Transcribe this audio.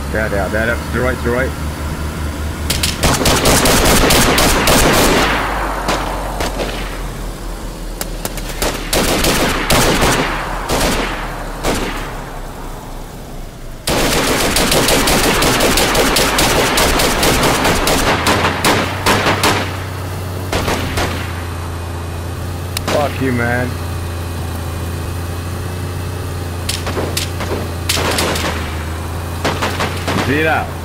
There. To the right, to the right. Fuck you, man. See it out.